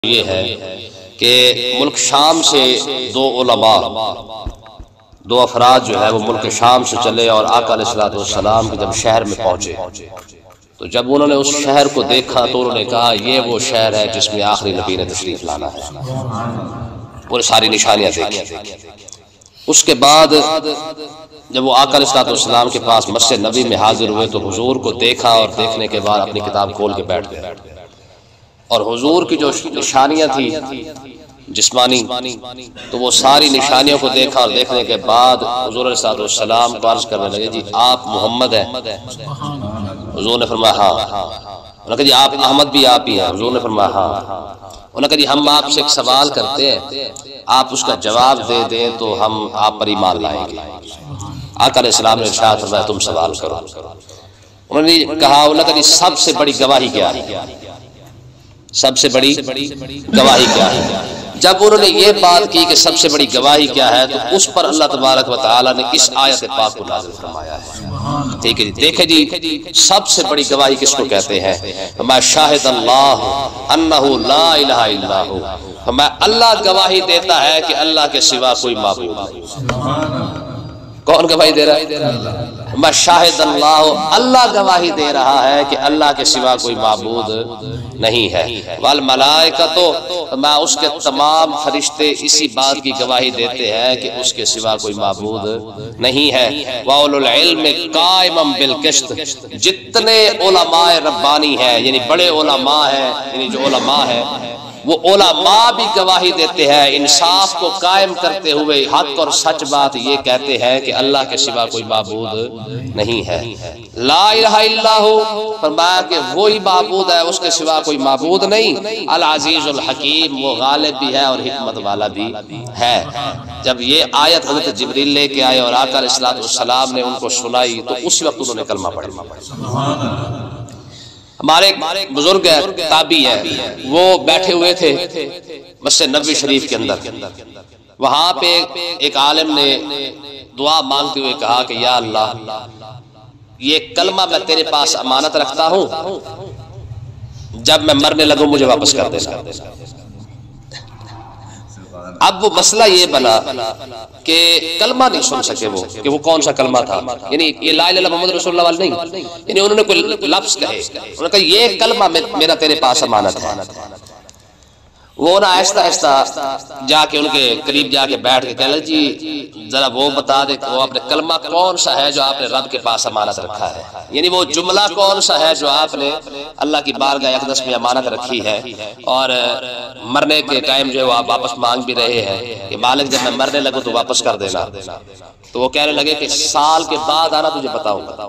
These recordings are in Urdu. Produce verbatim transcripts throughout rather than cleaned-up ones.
یہ ہے کہ ملک شام سے دو علماء دو افراد جو ہے وہ ملک شام سے چلے اور آقا علیہ الصلوۃ والسلام کے جب شہر میں پہنچے تو جب انہوں نے اس شہر کو دیکھا تو انہوں نے کہا یہ وہ شہر ہے جس میں آخری نبی نے تشریف لانا ہے۔ وہ ساری نشانیاں دیکھی۔ اس کے بعد جب وہ آقا علیہ الصلوۃ والسلام کے پاس مسجد نبی میں حاضر ہوئے تو حضور کو دیکھا اور دیکھنے کے بعد اپنی کتاب کھول کے بیٹھ گئے، اور حضور کی جو نشانیاں تھی جسمانی تو وہ ساری نشانیوں کو دیکھا اور دیکھنے کے بعد حضور علیہ الصلوۃ والسلام کو عرض کرنے لگے جی آپ محمد ہیں؟ حضور نے فرمایا ہاں۔ انہوں نے کہا جی آپ احمد بھی آپ ہی ہیں؟ حضور نے فرمایا ہاں۔ انہوں نے کہا جی ہم آپ سے ایک سوال کرتے ہیں، آپ اس کا جواب دے دیں تو ہم آپ پر ایمان لائیں گے۔ آقا علیہ السلام نے ارشاد فرمایا تم سوال کرو۔ انہوں نے کہا انہوں نے کہا جی سب سے بڑی گواہی کیا ہے؟ سب سے بڑی گواہی کیا ہے؟ جب انہوں نے یہ بات کی کہ سب سے بڑی گواہی کیا ہے تو اس پر اللہ تبارک و تعالی نے اس آیت پاک کو نازل فرمایا ہے۔ ٹھیک ہے جی، دیکھیں جی سب سے بڑی گواہی کس کو کہتے ہیں؟ فرمایا شاہد اللہ انہ لا الہ الا ہو، فرمایا اللہ گواہی دیتا ہے کہ اللہ کے سوا کوئی معبود نہیں۔ کون گواہی دے رہا ہے؟ میں شاہد اللہ، اللہ گواہی دے رہا ہے کہ اللہ کے سوا کوئی معبود نہیں ہے۔ والملائکۃ، میں اس کے تمام فرشتے اسی بات کی گواہی دیتے ہیں کہ اس کے سوا کوئی معبود نہیں ہے۔ وَأُولُو الْعِلْمِ قَائِمًا بِالْقِسْطِ، جتنے علماء ربانی ہیں یعنی بڑے علماء ہیں، یعنی جو علماء ہیں وہ علماء بھی گواہی دیتے ہیں انصاف کو قائم کرتے ہوئے حق اور سچ بات یہ کہتے ہیں کہ اللہ کے سوا کوئی معبود نہیں ہے۔ لا الہ الا ہو، فرمایا کہ وہی معبود ہے، اس کے سوا کوئی معبود نہیں۔ العزیز الحکیم، وہ غالب بھی ہے اور حکمت والا بھی ہے۔ جب یہ آیت حضرت جبریل لے کے آئے اور آقا علیہ الصلوۃ والسلام نے ان کو سنائی تو اس وقت انہوں نے کلمہ پڑھا۔ ہمارے ایک بزرگ ہے تابعی ہے، وہ بیٹھے ہوئے تھے مسجد نبوی شریف کے اندر، وہاں پہ ایک عالم نے دعا مانگتے ہوئے کہا کہ یا اللہ یہ کلمہ میں تیرے پاس امانت رکھتا ہوں، جب میں مرنے لگوں مجھے واپس کر دینا۔ اب وہ مسئلہ یہ بنا کہ کلمہ نہیں سن سکے وہ کہ وہ کون سا کلمہ تھا، یعنی یہ لا الہ الا محمد رسول اللہ والے نہیں، یعنی انہوں نے کوئی لفظ کہے، انہوں نے کہا یہ کلمہ میرا تیرے پاس امانت ہے۔ وہ نہ آہستہ آہستہ جا کے ان کے قریب جا کے بیٹھ کے کہہ لے جی ذرا وہ بتا دے کہ وہ اپنے کلمہ کون سا ہے جو آپ نے رب کے پاس امانت رکھا ہے، یعنی وہ جملہ کون سا ہے جو آپ نے اللہ کی بارگاہ اقدس میں امانت رکھی ہے اور مرنے کے ٹائم جو ہے وہ آپ واپس مانگ بھی رہے ہیں کہ مالک جب میں مرنے لگوں تو واپس کر دینا۔ تو وہ کہنے لگے کہ سال کے بعد آنا تجھے بتاؤں گا۔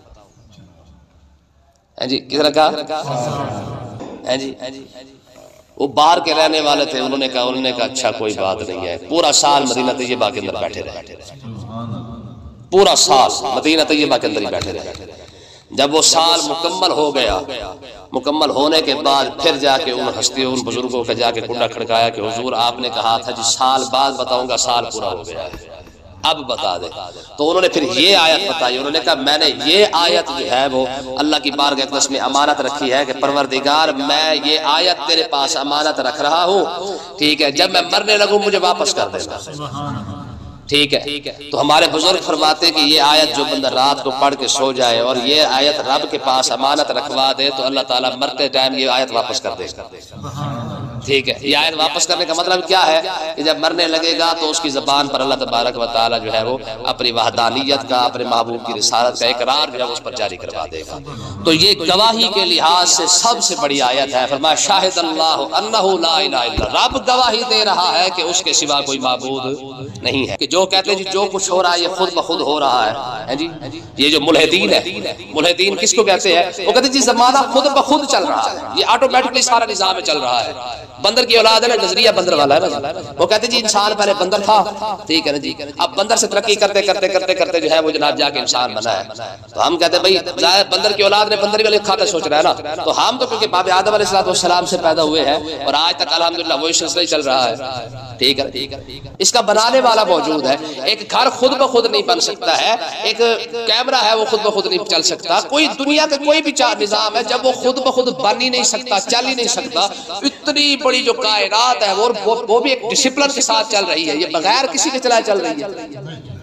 جی کس نے کہا جی وہ باہر کے رہنے والے تھے، انہوں نے کہا انہوں نے کہا اچھا کوئی بات نہیں ہے، پورا سال مدینہ طیبہ کے اندر بیٹھے رہے، پورا سال مدینہ طیبہ کے اندر ہی بیٹھے رہے۔ جب وہ سال مکمل ہو گیا، مکمل ہونے کے بعد پھر جا کے ان ہستیوں ان بزرگوں کا جا کے کنڈا کھڑکایا کہ حضور آپ نے کہا تھا جی سال بعد بتاؤں گا، سال پورا ہو گیا ہے، اب بتا دے۔ تو انہوں نے پھر یہ آیت بتائی، انہوں نے کہا میں نے یہ آیت جو ہے وہ اللہ کی بارگاہ اقدس میں امانت رکھی ہے کہ پروردگار میں یہ آیت تیرے پاس امانت رکھ رہا ہوں، ٹھیک ہے، جب میں مرنے لگوں مجھے واپس کر دینا۔ ٹھیک ہے، تو ہمارے بزرگ فرماتے کہ یہ آیت جو بندہ رات کو پڑھ کے سو جائے اور یہ آیت رب کے پاس امانت رکھوا دے تو اللہ تعالیٰ مرتے ٹائم یہ آیت واپس کر دے گا۔ ٹھیک ہے، یہ آیت واپس کرنے کا مطلب کیا ہے کہ جب مرنے لگے گا تو اس کی زبان پر اللہ تبارک و تعالیٰ جو ہے وہ اپنی وحدانیت کا، اپنے محبوب کی رسالت کا اقرار جو ہے اس پر جاری کروا دے گا۔ تو یہ گواہی کے لحاظ سے سب سے بڑی آیت ہے۔ فرمایا شاہد اللہ انہ لا الہ الا، رب گواہی دے رہا ہے کہ اس کے سوا کوئی معبود نہیں ہے۔ کہ جو کہتے ہیں جی جو کچھ ہو رہا ہے یہ خود بخود ہو رہا ہے، جی یہ جو ملحدین ہے، ملحدین کس کو کہتے ہیں؟ وہ کہتے ہیں جی زمانہ خود بخود چل رہا ہے، یہ آٹومیٹکلی سارا نظام چل رہا ہے۔ بندر کی اولاد ہے نا، نظریہ بندر والا ہے نا، وہ کہتے جی انسان پہلے بندر تھا، ٹھیک ہے نا جی، اب بندر سے ترقی کرتے کرتے کرتے کرتے جو ہے وہ جناب جا کے انسان بنا ہے۔ تو ہم کہتے ہیں بھائی بندر کی اولاد نے بندر والی کھاتے سوچ رہا ہے نا، تو ہم تو کیونکہ باب آدم علیہ السلام سے پیدا ہوئے ہیں اور آج تک الحمدللہ وہی سلسلہ چل رہا ہے، ٹھیک ہے۔ اس کا بنانے والا موجود ہے، ایک گھر خود بخود نہیں بن سکتا ہے، ایک کیمرہ ہے وہ خود بخود نہیں چل سکتا، کوئی دنیا کا کوئی بھی نظام ہے جب وہ خود بخود بن ہی نہیں سکتا، چل ہی نہیں سکتا، اتنی بڑی جو کائنات ہے وہ وہ بھی ایک ڈسپلن کے ساتھ چل رہی ہے، یہ بغیر کسی کے چلائے چل رہی ہے۔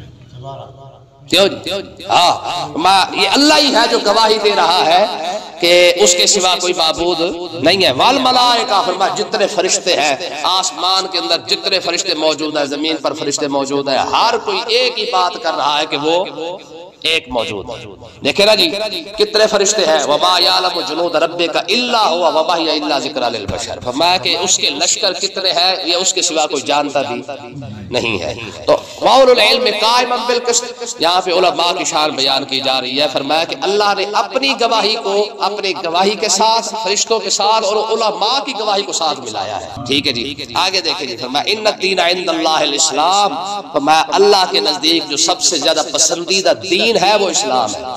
کیوں ہاں یہ اللہ ہی ہے جو گواہی دے رہا ہے کہ اس کے سوا کوئی معبود نہیں ہے۔ والملائکہ فرمایا جتنے فرشتے ہیں آسمان کے اندر، جتنے فرشتے موجود ہیں زمین پر فرشتے موجود ہیں، ہر کوئی ایک ہی بات کر رہا ہے کہ وہ ایک موجود ہے۔ دیکھیں نا جی کتنے فرشتے ہیں، وما یعلم جنود ربک الا هو وما هی الا ذکر للبشر، فرمایا کہ اس کے لشکر کتنے ہیں یہ اس کے سوا کوئی جانتا بھی نہیں ہے۔ تو قول العلم قائما بالقسط، یہاں پہ علماء کی شان بیان کی جا رہی ہے۔ فرمایا کہ اللہ نے اپنی گواہی کو اپنی گواہی کے ساتھ، فرشتوں کے ساتھ اور علماء کی گواہی کو ساتھ ملایا ہے۔ ٹھیک ہے جی آگے دیکھیں جی، فرمایا ان الدین عند اللہ الاسلام، فرمایا اللہ کے نزدیک جو سب سے زیادہ پسندیدہ دین ہے وہ اسلام ہے۔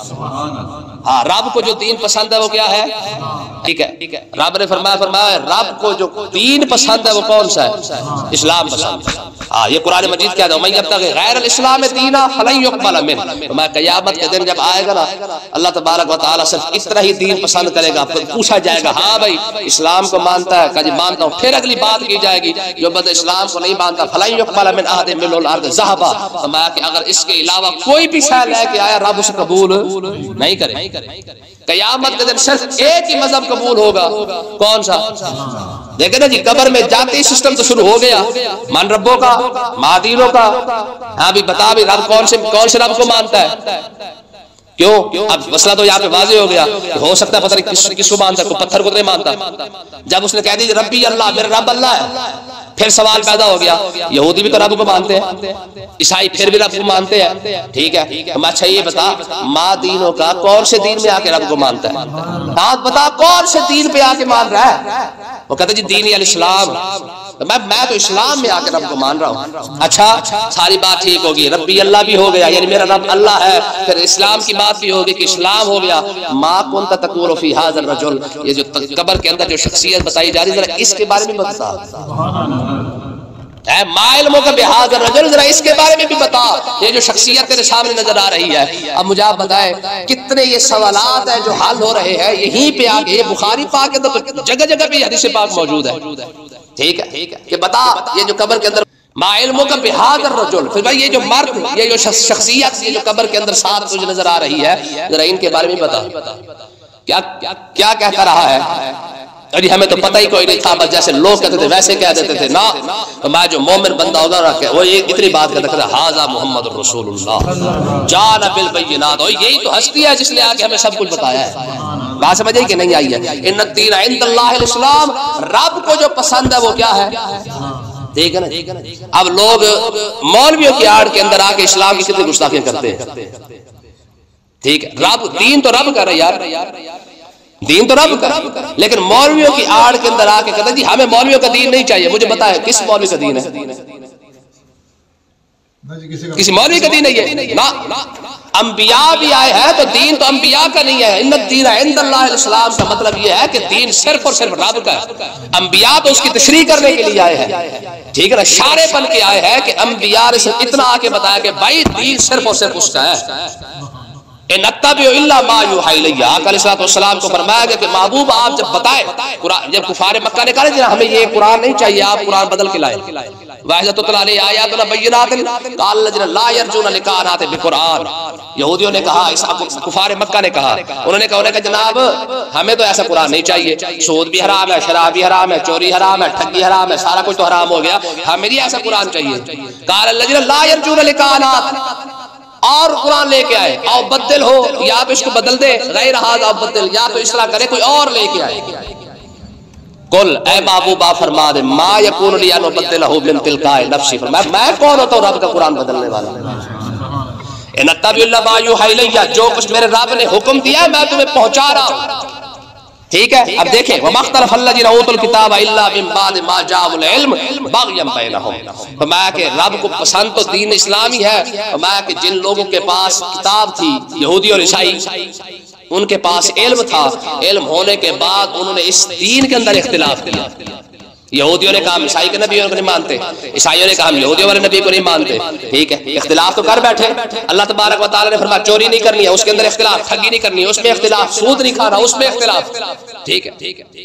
ہاں رب کو جو دین پسند ہے وہ کیا ہے؟ ٹھیک ہے رب نے فرمایا فرمایا رب کو جو دین پسند ہے وہ کون سا ہے؟ اسلام پسند ہے۔ ہاں یہ قرآن مجید کیا ہے، وَمَن يَبْتَغِ غَيْرَ الْإِسْلَامِ دِينًا فَلَن يُقْبَلَ مِنْهُ، میں قیامت کے دن جب آئے گا نا اللہ تبارک و تعالیٰ صرف اس طرح ہی دین پسند کرے گا، پھر پوچھا جائے گا ہاں بھائی اسلام کو مانتا ہے؟ کہا جی مانتا ہوں۔ پھر اگلی بات کی جائے گی جو بندہ اسلام کو نہیں مانتا فَلَن يُقْبَلَ مِنْ أَحَدٍ مِنْهُ الْأَرْضِ ذَهَبًا، فرمایا کہ اگر اس کے علاوہ کوئی بھی شے لے کے آیا رب اسے قبول نہیں کرے۔ قیامت کے دن صرف ایک ہی مذہب قبول ہوگا، کون سا؟ دیکھیں نا جی قبر میں جاتے ہی سسٹم تو شروع ہو گیا، من ربوں کا معدینوں کا۔ ہاں بھی بتا بھی رب کون سے کون سے رب کو مانتا ہے؟ کیوں؟ اب مسئلہ تو یہاں پہ واضح ہو گیا، ہو سکتا ہے پتہ نہیں کس کس کو مانتا ہے، کوئی پتھر کو نہیں مانتا۔ جب اس نے کہہ دی ربی اللہ، میرا رب اللہ ہے، پھر سوال پیدا ہو گیا یہودی بھی تو رب کو مانتے ہیں، عیسائی پھر بھی رب کو مانتے ہیں۔ ٹھیک ہے ہم اچھا یہ بتا ماں دینوں کا کون سے دین میں آ کے رب کو مانتا ہے؟ بات بتا کون سے دین پہ آ کے مان رہا ہے؟ وہ کہتے جی دین الاسلام، میں میں تو اسلام میں آ کے رب کو مان رہا ہوں۔ اچھا ساری بات ٹھیک ہوگی، ربی اللہ بھی ہو گیا یعنی میرا رب اللہ ہے، پھر اسلام کی بات بھی ہوگی کہ اسلام ہو گیا۔ ما کنت تقول فی ھذا الرجل، یہ جو قبر کے اندر جو شخصیت بتائی جا رہی ہے ذرا اس کے بارے میں بتا، اے ما علموں کا بہذا الرجل، ذرا اس کے بارے میں بھی بتا، یہ جو شخصیت تیرے سامنے نظر آ رہی ہے۔ اب مجھے آپ بتائیں کتنے یہ سوالات ہیں جو حل ہو رہے ہیں یہیں پہ آ کے، یہ بخاری پاک کے اندر جگہ جگہ پہ حدیث پاک موجود ہے۔ ٹھیک ہے کہ بتا یہ جو قبر کے اندر ما علموں کا بہذا الرجل، پھر بھائی یہ جو مرد یہ جو شخصیت یہ جو قبر کے اندر ساتھ تجھے نظر آ رہی ہے ذرا ان کے بارے میں بتا، کیا کیا کہتا رہا ہے؟ ارے ہمیں تو پتہ ہی کوئی نہیں تھا، بس جیسے لوگ کہتے تھے ویسے کہہ دیتے تھے نا۔ میں جو مومن بندہ ہوگا وہ یہ اتنی بات کہتا ہے ھذا محمد الرسول اللہ جاء بالبینات، اور یہی تو ہستی ہے جس نے آ کے ہمیں سب کچھ بتایا ہے۔ بات سمجھ آئی کہ نہیں آئی ہے؟ ان الدین عند اللہ الاسلام، رب کو جو پسند ہے وہ کیا ہے؟ ٹھیک ہے نا۔ اب لوگ مولویوں کی آڑ کے اندر آ کے اسلام کی کتنی گستاخیاں کرتے ہیں۔ ٹھیک ہے رب دین تو رب کا ہے یار، دین تو رب کا، لیکن مولویوں کی آڑ کے اندر آ کے کہتے ہیں جی ہمیں مولویوں کا دین نہیں چاہیے۔ مجھے بتائے کس مولوی کا دین ہے؟ کسی مولوی کا دین ہے یہ نا۔ انبیاء بھی آئے ہیں تو دین تو انبیاء کا نہیں ہے۔ ان الدین عند اللہ الاسلام کا مطلب یہ ہے کہ دین صرف اور صرف رب کا ہے۔ انبیاء تو اس کی تشریح کرنے کے لیے آئے ہیں، ٹھیک ہے نا، اشارے بن کے آئے ہیں کہ انبیاء نے صرف اتنا آ کے بتایا کہ بھائی دین صرف اور صرف اس کا ہے۔ نتبع الا ما یوحی الی، آقا علیہ الصلوۃ والسلام کو فرمایا گیا کہ محبوب آپ جب بتائے قرآن، جب کفار مکہ نے کہا ہمیں یہ قرآن نہیں چاہیے آپ قرآن بدل کے لائے، وَإِذَا تُتْلَىٰ عَلَيْهِ آيَاتُنَا بَيِّنَاتٍ قَالَ الَّذِينَ لَا يَرْجُونَ لِقَاءَنَا ائْتُ بِقُرْآنٍ، یہودیوں نے کہا، کفار مکہ نے کہا، انہوں نے کہا انہوں نے کہا جناب ہمیں تو ایسا قرآن نہیں چاہیے، سود بھی حرام ہے، شراب بھی حرام ہے، چوری حرام ہے، ٹھگی حرام ہے، سارا کچھ تو حرام ہو گیا، ہمیں نہیں ایسا قرآن چاہیے۔ قَالَ الَّذِينَ لَا يَرْجُونَ لِقَاءَنَا، اور قرآن لے کے آئے، او بدل ہو یا آپ اس کو بدل دے، غیر ھذا بدل، یا تو اصلاح کرے کوئی اور لے کے آئے۔ قل اے محبوب آپ فرما دے ما یکون لی ان ابدلہ من تلقاء نفسی، فرمایا میں کون ہوتا ہوں رب کا قرآن بدلنے والا؟ ان اتبع الا ما یوحی الی، جو کچھ میرے رب نے حکم دیا میں تمہیں پہنچا رہا ہوں۔ ٹھیک ہے اب دیکھیں وَمَا اخْتَلَفَ الَّذِينَ أُوتُوا الْكِتَابَ إِلَّا مِن بَعْدِ مَا جَاءَهُمُ الْعِلْمُ بَغْيًا بَيْنَهُمْ، فرمایا کہ رب کو پسند تو دین اسلامی ہے، فرمایا کہ جن لوگوں کے پاس کتاب تھی یہودی اور عیسائی، ان کے پاس علم تھا، علم ہونے کے بعد انہوں نے اس دین کے اندر اختلاف کیا۔ یہودیوں نے کہا ہم عیسائی کے نبیوں کو نہیں مانتے، عیسائیوں نے کہا ہم یہودیوں والے نبی کو نہیں مانتے، ٹھیک ہے اختلاف تو کر بیٹھے۔ اللہ تبارک و تعالیٰ نے فرمایا چوری نہیں کرنی ہے، اس کے اندر اختلاف، ٹھگی نہیں کرنی ہے، اس میں اختلاف، سود نہیں کھانا، اس میں اختلاف، ٹھیک ہے۔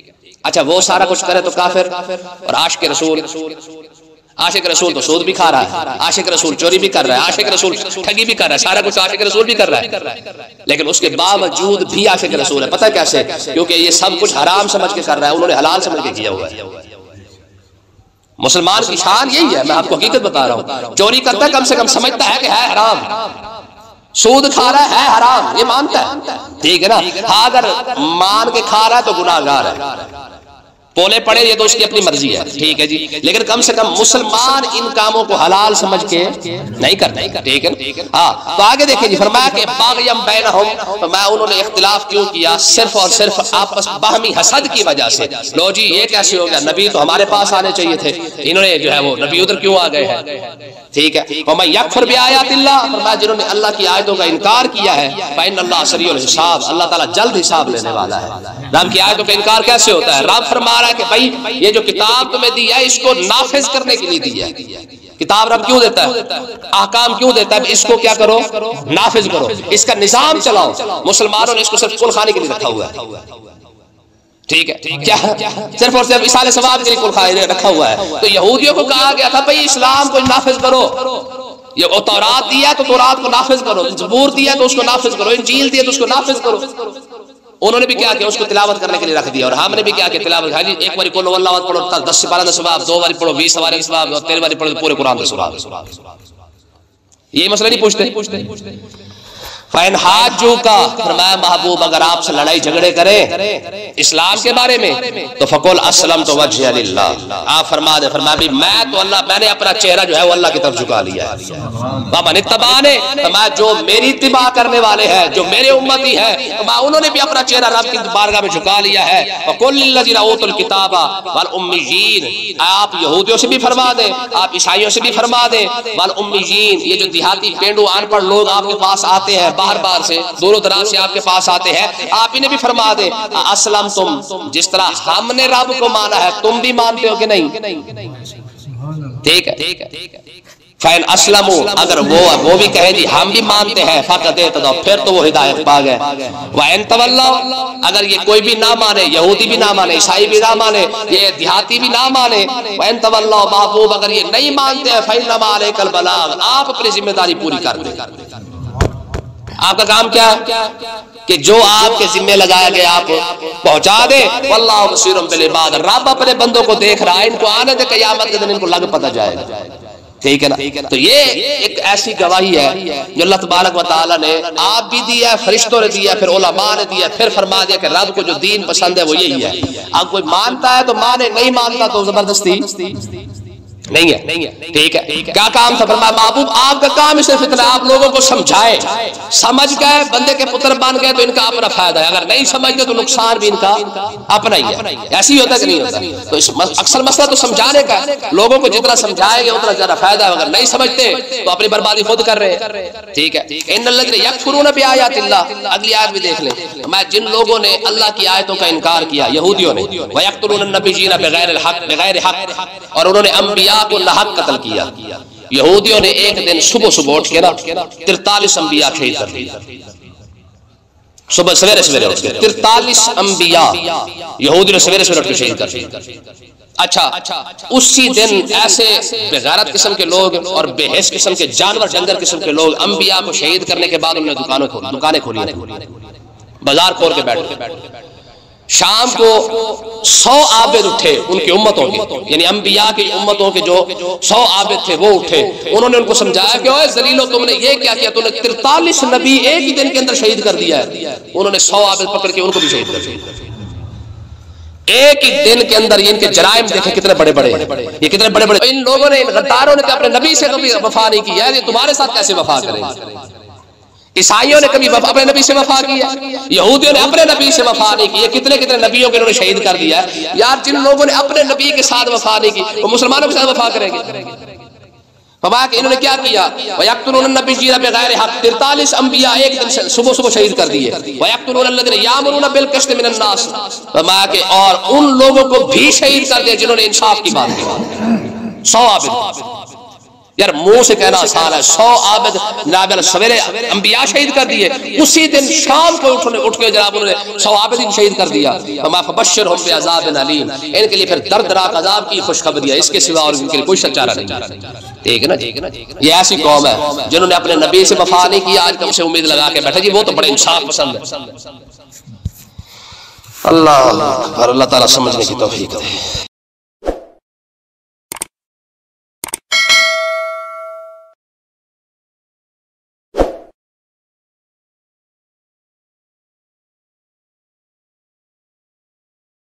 اچھا وہ سارا کچھ کرے تو کافر، اور عاشق رسول عاشق رسول تو سود بھی کھا رہا ہے، عاشق رسول چوری بھی کر رہا ہے، عاشق رسول ٹھگی بھی کر رہا ہے، سارا کچھ عاشق رسول بھی کر رہا ہے، لیکن اس کے باوجود بھی عاشق رسول ہے۔ پتہ کیسے؟ کیونکہ یہ سب کچھ حرام سمجھ کے کر رہا ہے، انہوں نے حلال سمجھ کے کیا ہوا ہے۔ مسلمان کی شان یہی ہے، میں آپ کو حقیقت بتا رہا ہوں، چوری کرتا ہے کم سے کم سمجھتا ہے کہ ہے حرام، سود کھا رہا ہے حرام، یہ مانتا ہے، ٹھیک ہے نا؟ ہاں اگر مان کے کھا رہا ہے تو گناہ گار ہے، پولے پڑے یہ تو اس کی اپنی مرضی ہے، ٹھیک ہے جی، لیکن کم سے کم مسلمان ان کاموں کو حلال سمجھ کے نہیں کرتا، ٹھیک ہے۔ ہاں تو آگے دیکھیں جی، فرمایا کہ باغیم بینہم، فرمایا انہوں نے اختلاف کیوں کیا؟ صرف اور صرف آپس باہمی حسد کی وجہ سے۔ لو جی یہ کیسے ہو گیا، نبی تو ہمارے پاس آنے چاہیے تھے، انہوں نے جو ہے وہ نبی ادھر کیوں آ گئے ہیں، ٹھیک ہے۔ وَمَن يَكْفُرْ بِآيَاتِ اللَّهِ، فرمایا جنہوں نے اللہ کی آیتوں کا انکار کیا ہے، فَإِنَّ اللَّهَ سَرِيعُ الْحِسَابِ، اللہ تعالیٰ جلد حساب لینے والا ہے۔ رب کی آیتوں کا انکار کیسے ہوتا ہے؟ رب فرما رہا ہے کہ بھائی یہ جو کتاب تمہیں دی ہے اس کو نافذ کرنے کے لیے دی ہے۔ کتاب رب کیوں دیتا ہے؟ احکام کیوں دیتا ہے؟ اس کو کیا کرو؟ نافذ کرو، اس کا نظام چلاؤ۔ مسلمانوں نے اس کو صرف کل خانے کے لیے رکھا ہوا ہے، ٹھیک ہے، کیا صرف اور صرف ایصال ثواب کے لیے کل خانے رکھا ہوا ہے۔ تو یہودیوں کو کہا گیا تھا بھائی اسلام کو نافذ کرو، یہ تورات دیا تو تورات کو نافذ کرو، زبور دیا تو اس کو نافذ کرو، انجیل دیا تو اس کو نافذ کرو۔ انہوں نے بھی کیا کیا؟ اس کو تلاوت کرنے کے لیے رکھ دیا، اور ہم نے بھی کیا کیا؟ تلاوت ہے جی، ایک باری قل اللہ احد پڑھو دس سے بارہ ثواب، دو باری پڑھو بیس سواری ثواب، اور تیرہ باری پڑھو پورے قرآن کا ثواب۔ یہ مسئلہ نہیں پوچھتے۔ فَإِنْ حَاجُّوكَ، فرمایا محبوب اگر آپ سے لڑائی جھگڑے کریں اسلام کے بارے میں تو فَقُلْ أَسْلَمْتُ وَجْهِيَ لِلَّهِ، آپ فرما دے، فرمایا بھی میں تو اللہ، میں نے اپنا چہرہ جو ہے وہ اللہ کی طرف جھکا لیا ہے۔ وَمَنِ اتَّبَعَنِي، فرمایا جو میری اتباع کرنے والے ہیں، جو میرے امتی ہیں، فرمایا انہوں نے بھی اپنا چہرہ رب کی بارگاہ میں جھکا لیا ہے۔ وَقُلْ لِلَّذِينَ أُوتُوا الْكِتَابَ وَالْأُمِّيِّينَ، آپ یہودیوں سے بھی فرما دیں، آپ عیسائیوں سے بھی فرما دیں، وَالْأُمِّيِّينَ، یہ جو دیہاتی پینڈو ان پڑھ لوگ آپ کے پاس آتے ہیں، باہر باہر سے دوروں دراز سے آپ کے پاس آتے ہیں، آپ انہیں بھی فرما دیں اسلم تم، جس طرح ہم نے رب کو مانا ہے تم بھی مانتے ہو کہ نہیں، ٹھیک ہے۔ فَإِنْ أَسْلَمُوا، اگر وہ وہ بھی کہے جی ہم بھی مانتے ہیں، فَقَدْ اهْتَدَوْا، پھر تو وہ ہدایت پا گئے۔ وَإِنْ تَوَلَّوْا، اگر یہ کوئی بھی نہ مانے، یہودی بھی نہ مانے، عیسائی بھی نہ مانے، یہ دیہاتی بھی نہ مانے، وَإِنْ تَوَلَّوْا، محبوب اگر یہ نہیں مانتے ہیں، فَإِنَّمَا عَلَيْكَ الْبَلَاغُ، آپ اپنی ذمہ داری پوری کر دیں۔ آپ کا کام کیا ہے کہ جو آپ کے ذمہ لگایا گیا آپ پہنچا دیں۔ واللہ بصیر بالعباد، رب اپنے بندوں کو دیکھ رہا ہے، ان کو آنے دے، قیامت کے دن ان کو لگ پتہ جائے گا، ٹھیک ہے نا۔ تو یہ ایک ایسی گواہی ہے جو اللہ تبارک و تعالیٰ نے آپ بھی دیا ہے، فرشتوں نے دیا ہے، پھر علماء نے دیا ہے، پھر فرما دیا کہ رب کو جو دین پسند ہے وہ یہی ہے۔ اب کوئی مانتا ہے تو مانے، نہیں مانتا تو زبردستی نہیں ہے، ٹھیک ہے۔ کیا کام تھا؟ فرمایا محبوب آپ کا کام صرف اتنا، آپ لوگوں کو سمجھائے، سمجھ گئے بندے کے پتر بن گئے تو ان کا اپنا فائدہ ہے، اگر نہیں سمجھ گئے تو نقصان بھی ان کا اپنا ہی ہے۔ ایسی ہی ہوتا ہے کہ نہیں ہوتا؟ تو اکثر مسئلہ تو سمجھانے کا ہے، لوگوں کو جتنا سمجھائیں گے اتنا زیادہ فائدہ ہے، اگر نہیں سمجھتے تو اپنی بربادی خود کر رہے ہیں، ٹھیک ہے۔ ان الذین یکفرون بآیات اللہ، اگلی آیت بھی دیکھ لیں، میں جن لوگوں نے اللہ کی آیتوں کا انکار کیا، یہودیوں نے، ویقتلون النبیین بغیر الحق، بغیر حق، اور انہوں نے انبیاء کو لاحق قتل کیا۔ یہودیوں نے ایک دن صبح صبح اٹھ کے نا ترتالیس انبیاء شہید کر دیا، صبح سویرے سویرے اٹھ کے ترتالیس انبیاء یہودیوں نے سویرے سویرے اٹھ کے شہید کر دیا۔ اچھا اسی دن ایسے بغیرت قسم کے لوگ اور بے حس قسم کے جانور ڈنگر قسم کے لوگ انبیاء کو شہید کرنے کے بعد انہوں نے دکانیں کھولی، دکانیں کھولی، بازار کھول کے بیٹھ گئے۔ شام کو سو عابد اٹھے ان کی امتوں کے، یعنی انبیاء کی امتوں کے جو سو عابد تھے وہ اٹھے، انہوں نے ان کو سمجھایا کہ اوے ذلیلو تم نے یہ کیا کیا، تم نے ترتالیس نبی ایک ہی دن کے اندر شہید کر دیا ہے۔ انہوں نے سو عابد پکڑ کے ان کو بھی شہید کر دیا ایک ہی دن کے اندر۔ یہ ان کے جرائم دیکھیں کتنے بڑے بڑے، یہ کتنے بڑے بڑے۔ ان لوگوں نے، ان غداروں نے اپنے نبی سے کبھی وفا نہیں کی ہے، یہ تمہارے ساتھ کیسے وفا کریں گے؟ عیسائیوں نے کبھی اپنے نبی سے وفا کیا، یہودیوں نے اپنے نبی سے وفا نہیں کی، کتنے کتنے نبیوں کے انہوں نے شہید کر دیا ہے۔ یار جن لوگوں نے اپنے نبی کے ساتھ وفا نہیں کی وہ مسلمانوں کے ساتھ وفا کریں گے؟ فرمایا کہ انہوں نے کیا کیا، وَيَقْتُلُونَ النَّبِيِّينَ بِغَيْرِ حَقٍّ، ترتالیس انبیاء ایک دن سے صبح صبح شہید کر دیے۔ وَيَقْتُلُونَ الَّذِينَ يَأْمُرُونَ بِالْقِسْطِ مِنَ النَّاسِ، فرمایا کہ اور ان لوگوں کو بھی شہید کر دیا جنہوں نے انصاف کی بات کی۔ سو عابد یار منہ سے کہنا آسان ہے، سو عابد نابل سویرے انبیاء شہید کر دیے، اسی دن شام کو اٹھنے اٹھ کے جناب انہوں نے سو عابدین شہید کر دیا. فما فبشرہم بعذاب علیم، ان کے لیے پھر دردناک عذاب کی خوشخبری ہے، اس کے سوا اور ان کے لیے کوئی چارہ نہیں. ٹھیک ہے نا جی؟ یہ ایسی قوم ہے جنہوں نے اپنے نبی سے وفا نہیں کیا، آج کم سے امید لگا کے بیٹھا جی وہ تو بڑے انصاف پسند ہے. اللہ اللہ تعالیٰ سمجھنے کی توفیق دے.